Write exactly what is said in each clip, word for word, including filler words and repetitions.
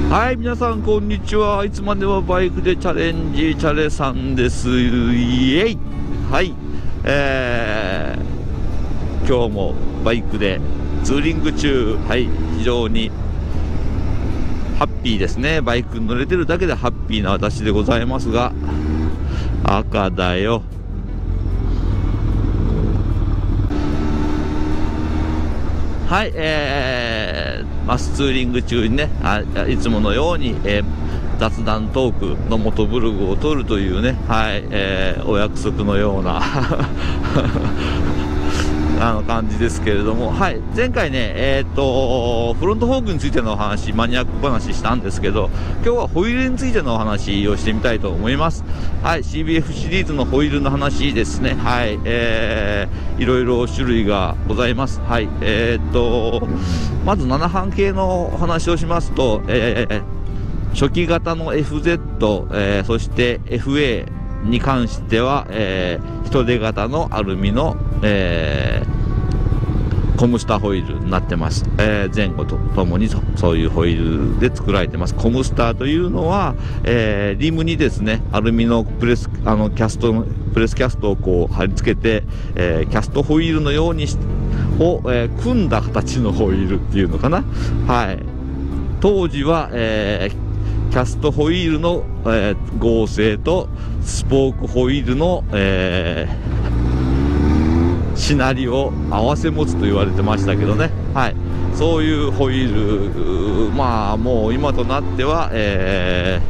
はい、皆さんこんにちは。いつまでもバイクでチャレンジチャレさんです。イエイ。はい、えー、今日もバイクでツーリング中。はい、非常にハッピーですね。バイクに乗れてるだけでハッピーな私でございますが、赤だよ。はい、えー、マスツーリング中にね、あいつものように、えー、雑談トークの元ブログを撮るというね、はい、えー、お約束のようなあの感じですけれども、はい、前回ね、えー、とフロントフォークについてのお話、マニアック話したんですけど、今日はホイールについてのお話をしてみたいと思います。はい、シービーエフ シリーズのホイールの話ですね。はい、えー、いろいろ種類がございます。はい、えー、とまずなな班系のお話をしますと、えー、初期型の エフゼット、えー、そして エフエー に関しては、えー、人手型のアルミの、えー、コムスターホイールになってます。えー、前後とともに そ, そういうホイールで作られてます。コムスターというのは、えー、リムにですね、アルミのプレスあのキャストプレスキャストをこう貼り付けて、えー、キャストホイールのようにしを、えー、組んだ形のホイールっていうのかな。はい、当時は、えーキャストホイールの、えー、合成とスポークホイールの、えー、しなりを合わせ持つと言われてましたけどね。はい、そういうホイール、まあもう今となっては、え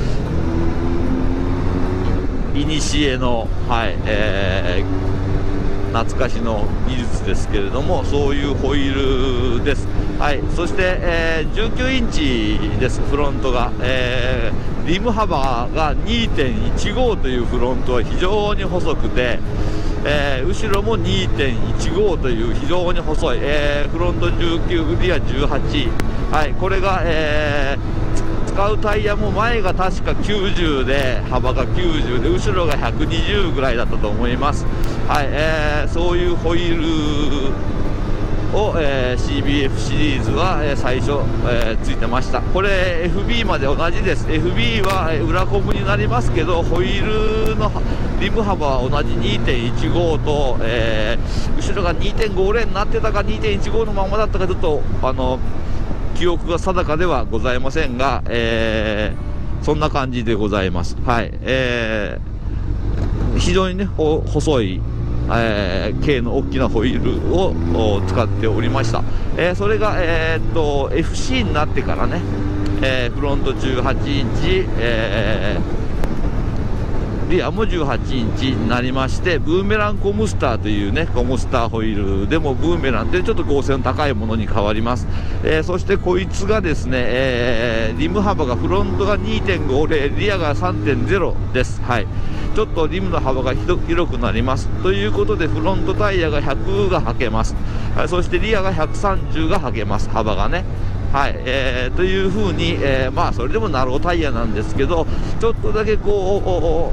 ー、いにしえの、はいえー、懐かしの技術ですけれども、そういうホイールです。はい、そして、えー、じゅうきゅうインチです。フロントが、えー、リム幅が にてんいちご というフロントは非常に細くて、えー、後ろも にてんいちご という非常に細い、えー、フロントじゅうきゅう、リアじゅうはち、はい、これが、えー、使うタイヤも前が確かきゅうじゅうで幅がきゅうじゅうで後ろがひゃくにじゅうぐらいだったと思います。はい、えー、そういうホイールを、えー、シービーエフ シリーズは、えー、最初、えー、ついてました。これ エフビー まで同じです。 エフビー は、えー、裏コムになりますけど、ホイールのリム幅は同じ にてんいちご と、えー、後ろが にてんご レーンになってたか にてんいちご のままだったかちょっとあの記憶が定かではございませんが、えー、そんな感じでございます。はい、えー、非常にね細いえー、径の大きなホイールを使っておりました。えー、それが、えー、っと エフシー になってからね、えー、フロントじゅうはちインチ、えー、リアもじゅうはちインチになりまして、ブーメランコムスターというねコムスターホイールでもブーメランでちょっと合成の高いものに変わります。えー、そしてこいつがですね、えー、リム幅がフロントが にてんごゼロ、リアが さんてんゼロ です。はい、ちょっとリムの幅が広くなりますということで、フロントタイヤがひゃくが履けます。はい、そしてリアがひゃくさんじゅうが履けます。幅がね。はい、えー、というふうに、えー、まあそれでもナロータイヤなんですけど、ちょっとだけこ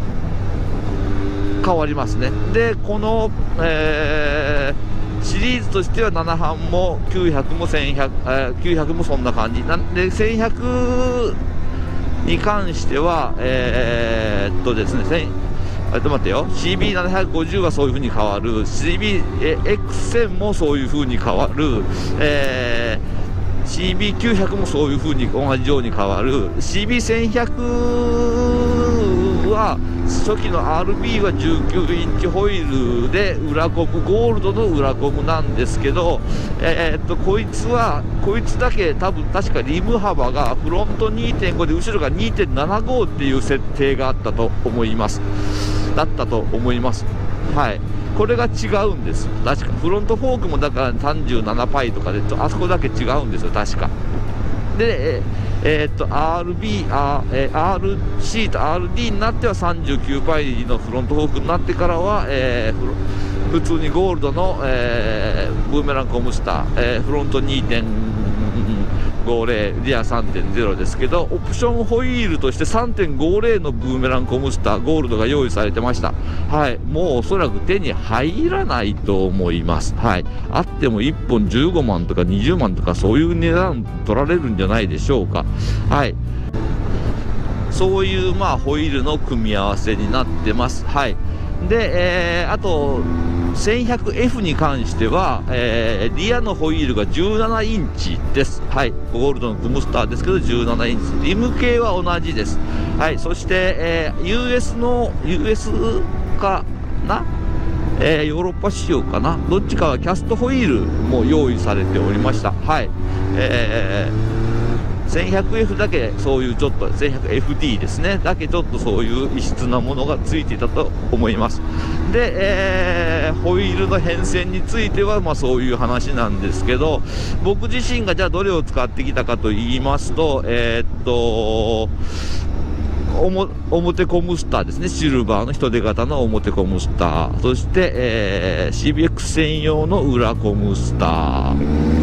う変わりますね。でこの、えー、シリーズとしてはなな班もきゅうひゃくもせんひゃく、えー、きゅうひゃくもそんな感じなんで、せんひゃくに関しては、えー、っとですね、ちょっと待ってよ、シービーななひゃくごじゅう はそういう風に変わる、シービーエックスせん もそういう風に変わる、えー、シービーきゅうひゃく もそういう風に同じように変わる、シービーせんひゃく は初期の アールビー はじゅうきゅうインチホイールで裏コム、ゴールドの裏コムなんですけど、えー、っとこいつはこいつだけ多分確かリム幅がフロント にてんご で後ろが にてんななご っていう設定があったと思いますだったと思います。はい、これが違うんです。確かフロントフォークもだからさんじゅうななパイとかであそこだけ違うんですよ確か。で、えーえー、っと アールビー、あーえー、アールシー と アールディー になってはさんじゅうきゅうパイのフロントフォークになってからは、えー、普通にゴールドの、えー、ブーメランコムスター、えー、フロント にてんごじゅう、リア さんてんゼロ ですけど、オプションホイールとして さんてんごじゅう のブーメランコムスターゴールドが用意されてました。はい、もうおそらく手に入らないと思います。はい、あってもいっぽんじゅうごまんとかにじゅうまんとかそういう値段取られるんじゃないでしょうか。はい、そういうまあホイールの組み合わせになってます。はい、で、えー、あと せんひゃくエフ に関しては、えー、リアのホイールがじゅうななインチです。はい、ゴールドのコムスターですけどじゅうななインチ、リム系は同じです。はい、そして、えー、ユーエス の ユーエス かな、えー、ヨーロッパ仕様かな、どっちかはキャストホイールも用意されておりました。はい、えーせんひゃくエフ だけそういうちょっと せんひゃくエフディー ですね、だけちょっとそういう異質なものがついていたと思います。で、えー、ホイールの変遷についてはまあそういう話なんですけど、僕自身がじゃあどれを使ってきたかと言いますと、えー、っと表コムスターですね、シルバーの人手型の表コムスター、そして、えー、シービーエックス 専用の裏コムスター、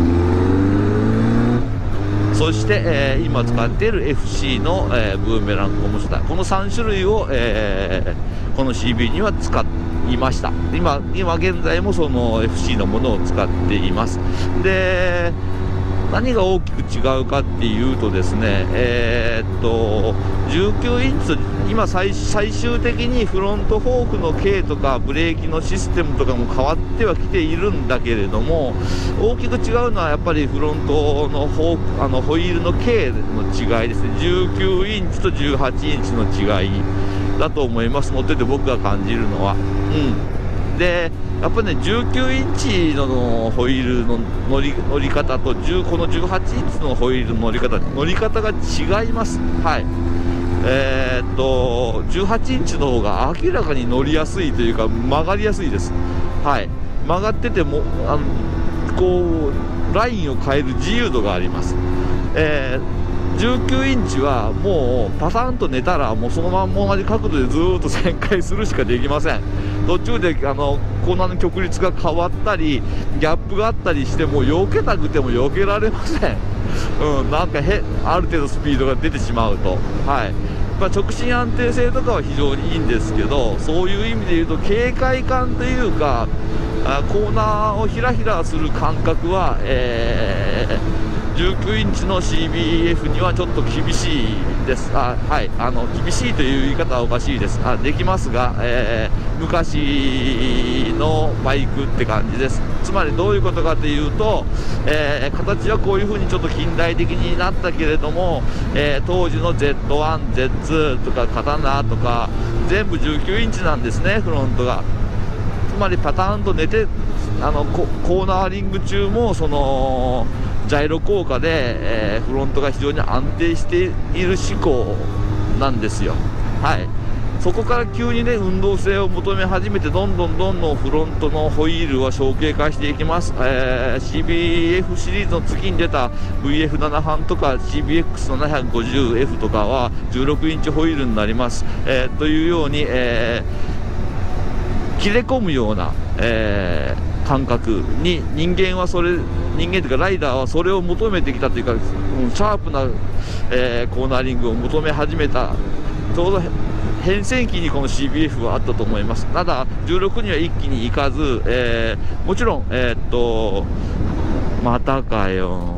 そして、えー、今使っている エフシー の、えー、ブーメランコムスター、このさん種類を、えー、この シービー には使いました。今、今現在もその エフシー のものを使っています。で、何が大きく違うかっていうとですね、えー、っとじゅうきゅうインチと今 最, 最終的にフロントフォークの径とかブレーキのシステムとかも変わってはきているんだけれども、大きく違うのはやっぱりフロントのフォークあのホイールの径の違いですね。じゅうきゅうインチとじゅうはちインチの違いだと思います。乗ってて僕が感じるのは、うん、でやっぱりね、じゅうきゅうインチのホイールの乗り乗り方とこのじゅうはちインチのホイールの乗り方乗り方が違います。はい、えー、っとじゅうはちインチの方が明らかに乗りやすいというか曲がりやすいです。はい、曲がっててもあのこうラインを変える自由度があります。えーじゅうきゅうインチはもうパタンと寝たらもうそのまま同じ角度でずーっと旋回するしかできません。途中であのコーナーの曲率が変わったりギャップがあったりしても避けたくても避けられません。うん、なんかへある程度スピードが出てしまうと、はい、まあ、直進安定性とかは非常にいいんですけど、そういう意味で言うと警戒感というかあコーナーをひらひらする感覚は、えーじゅうきゅうインチの シービーエフ にはちょっと厳しいです。あ、はい、あの厳しいという言い方はおかしいです。あ、できますが、えー、昔のバイクって感じです。つまりどういうことかというと、えー、形はこういう風にちょっと近代的になったけれども、えー、当時の ゼットワン、ゼットツー とか刀とか全部じゅうきゅうインチなんですね、フロントが。つまりパターンと寝てあの コ, コーナーリング中もそのジャイロ効果で、えー、フロントが非常に安定している志向なんですよ。はい、そこから急にね運動性を求め始めてどんどんどんどんフロントのホイールは小径化していきます。えー、シービーエフ シリーズの次に出た ブイエフなな 班とか シービーエックスななひゃくごじゅうエフ とかはじゅうろくインチホイールになります。えー、というように、えー、切れ込むような、えー感覚に人間はそれ人間というかライダーはそれを求めてきたというか、うん、シャープな、えー、コーナーリングを求め始めたちょうど変遷期にこの シービーエフ はあったと思います。ただじゅうろくには一気にいかず、えー、もちろんえー、っとまたかよ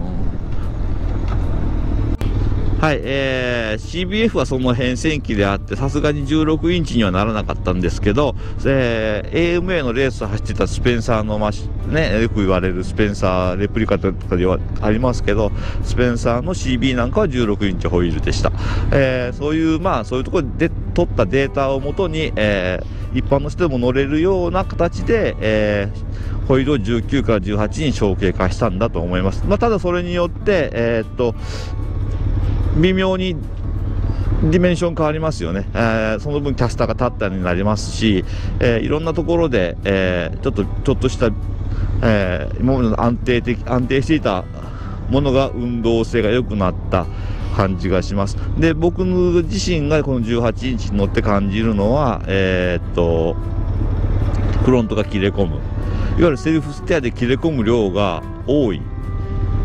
はい、えー、シービーエフ はその変遷期であってさすがにじゅうろくインチにはならなかったんですけど、えー、エーエムエー のレースを走ってたスペンサーのマシね、よく言われるスペンサーレプリカとかではありますけど、スペンサーの シービー なんかはじゅうろくインチホイールでした。えー、そういうまあそういうところで取ったデータをもとに、えー、一般の人でも乗れるような形で、えー、ホイールをじゅうきゅうからじゅうはちに小径化したんだと思います。まあ、ただそれによって、えー、っと微妙にディメンション変わりますよね。えー、その分キャスターが立ったりになりますし、えー、いろんなところで、えー、ちょっとちょっとした、えー、今までの安定的安定していたものが運動性が良くなった感じがします。で、僕自身がこのじゅうはちインチに乗って感じるのは、えー、っとフロントが切れ込む、いわゆるセルフステアで切れ込む量が多い。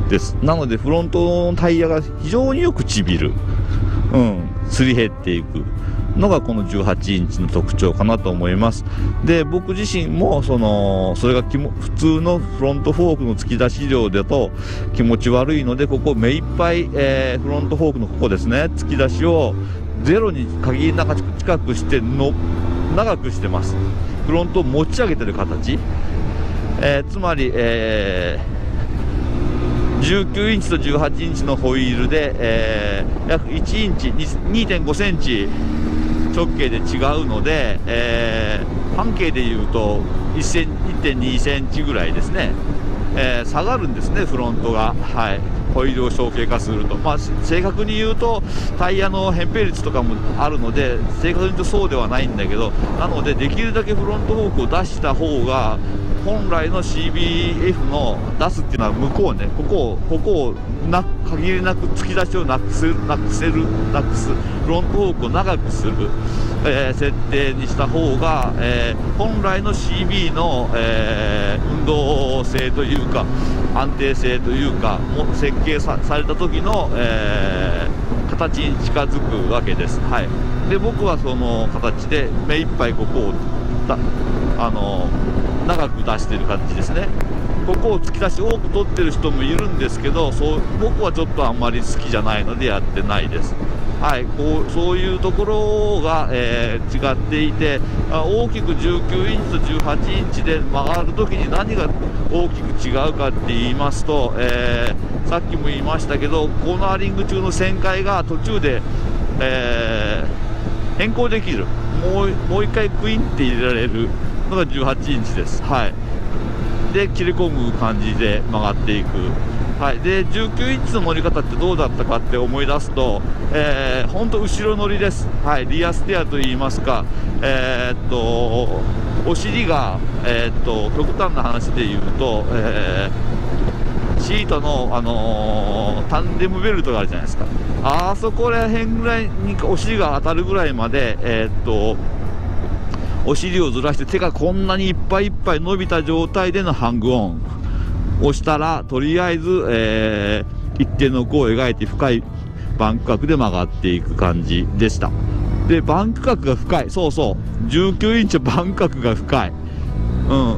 です。なのでフロントのタイヤが非常によくちびる、うん、すり減っていくのがこのじゅうはちインチの特徴かなと思います。で、僕自身もそのそれがきも普通のフロントフォークの突き出し量だと気持ち悪いので、ここ目いっぱい、えー、フロントフォークのここですね、突き出しをゼロに限りなく近くしての長くしてます。フロントを持ち上げてる形、えー、つまり、えー、じゅうきゅうインチとじゅうはちインチのホイールで、えー、約いちインチ にてんごセンチ直径で違うので、えー、半径でいうと いってんにセンチぐらいですね、えー、下がるんですね、フロントが。はい、ホイールを小径化すると、まあ、正確に言うとタイヤの扁平率とかもあるので正確に言うとそうではないんだけど、なのでできるだけフロントフォークを出した方が本来の シービーエフ の出すっていうのは向こうね、ここをここをな限りなく突き出しをなくせるなくせるなくすフロントフォークを長くする、えー、設定にした方が、えー、本来の シービー の、えー、運動性というか安定性というかも設計 さ, された時の、えー、形に近づくわけです。はい、で僕はその形で目いっぱいここをだあの長く出してる感じですね。ここを突き出し多く取ってる人もいるんですけど、そう僕はちょっとあんまり好きじゃないのでやってないです。はい、こうそういうところが、えー、違っていて、あ大きくじゅうきゅうインチとじゅうはちインチで曲がるときに何が大きく違うかって言いますと、えー、さっきも言いましたけどコーナーリング中の旋回が途中で、えー、変更できる、もうもう一回クインって入れられるのがじゅうはちインチです。はい、で切れ込む感じで曲がっていく。はい、でじゅうきゅうインチの乗り方ってどうだったかって思い出すと、えー、ほんと後ろ乗りです。はい、リアステアといいますか、えー、っとお尻が、えー、っと極端な話で言うと、えー、シートの、あのー、タンデムベルトがあるじゃないですか、あそこら辺ぐらいにお尻が当たるぐらいまで、えー、っとお尻をずらして手がこんなにいっぱいいっぱい伸びた状態でのハングオンをしたら、とりあえず、えー、一定の弧を描いて深いバンク角で曲がっていく感じでした。でバンク角が深い、そうそうじゅうきゅうインチはバンク角が深い、うん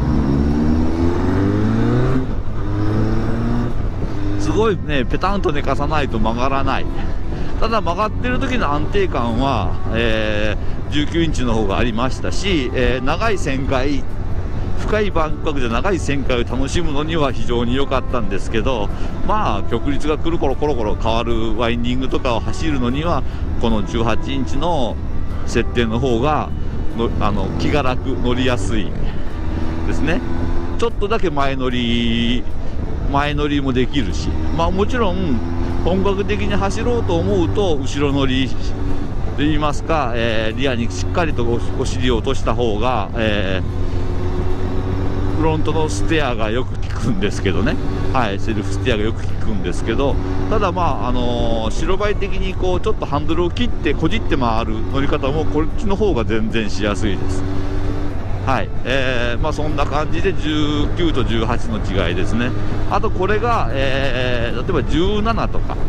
すごいね、ペタンと寝かさないと曲がらない。ただ曲がってる時の安定感は、えー、じゅうきゅうインチの方がありましたし、えー、長い旋回深いバンク角で長い旋回を楽しむのには非常に良かったんですけど、まあ曲率が来る頃コロコロ変わるワインディングとかを走るのにはこのじゅうはちインチの設定の方がのあの気が楽、乗りやすいですね。ちょっとだけ前乗り前乗りもできるし、まあもちろん本格的に走ろうと思うと後ろ乗りと言いますか、えー、リアにしっかりと お, お尻を落とした方が、えーフロントのステアがよく効くんですけどね、はい、セルフステアがよく効くんですけど、ただまあ、あのー、白バイ的にこうちょっとハンドルを切ってこじって回る乗り方もこっちの方が全然しやすいです。はい、えー、まあそんな感じでじゅうきゅうとじゅうはちの違いですね。あとこれが、えー、例えばじゅうななとか、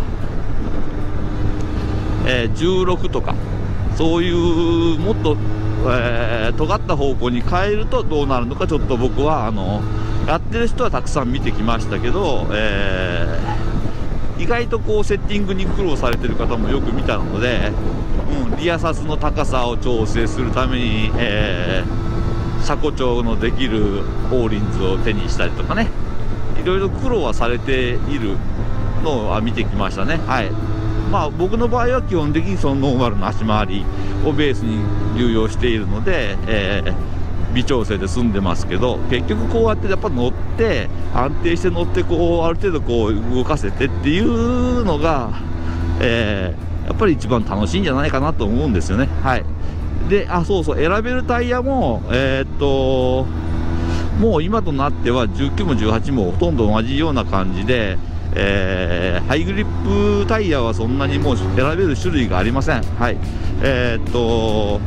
えー、じゅうろくとかそういうもっとえー、尖った方向に変えるとどうなるのか、ちょっと僕はあのやってる人はたくさん見てきましたけど、えー、意外とこうセッティングに苦労されてる方もよく見たので、うん、リアサスの高さを調整するために、えー、車庫調のできるオーリンズを手にしたりとかね、いろいろ苦労はされているのは見てきましたね。はい、まあ、僕の場合は基本的にそのノーマルの足回りをベースに流用しているので、えー、微調整で済んでますけど、結局こうやってやっぱ乗って安定して乗ってこうある程度こう動かせてっていうのが、えー、やっぱり一番楽しいんじゃないかなと思うんですよね。はい、であそうそう選べるタイヤもえー、っともう今となってはじゅうきゅうもじゅうはちもほとんど同じような感じで、えー、ハイグリップタイヤはそんなにもう選べる種類がありません。はい、えー、っと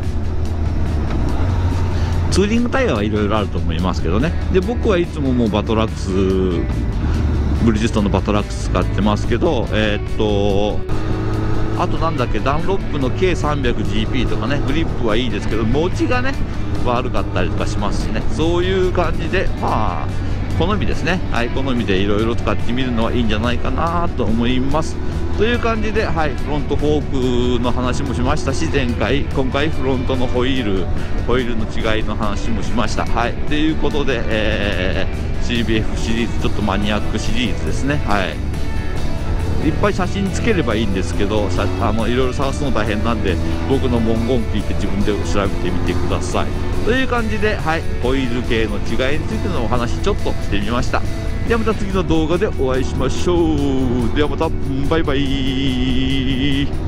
ツーリングタイヤはいろいろあると思いますけどね。で僕はいつももうバトラックスブリヂストンのバトラックス使ってますけど、えー、っとあとなんだっけ、ダンロップの ケーさんびゃくジーピー とかね、グリップはいいですけど持ちがね悪かったりとかしますしね、そういう感じでまあ好みですね。はい、好みでいろいろ使ってみるのはいいんじゃないかなと思います。という感じで、はい、フロントフォークの話もしましたし、前回今回フロントのホイールホイールの違いの話もしました。はい、ということで、えー、シービーエフ シリーズ、ちょっとマニアックシリーズですね。はい、いっぱい写真つければいいんですけど、あのいろいろ探すの大変なんで、僕の文言聞いて自分で調べてみてください。という感じで、はい、ホイール系の違いについてのお話ちょっとしてみました。ではまた次の動画でお会いしましょう。ではまた、バイバイ。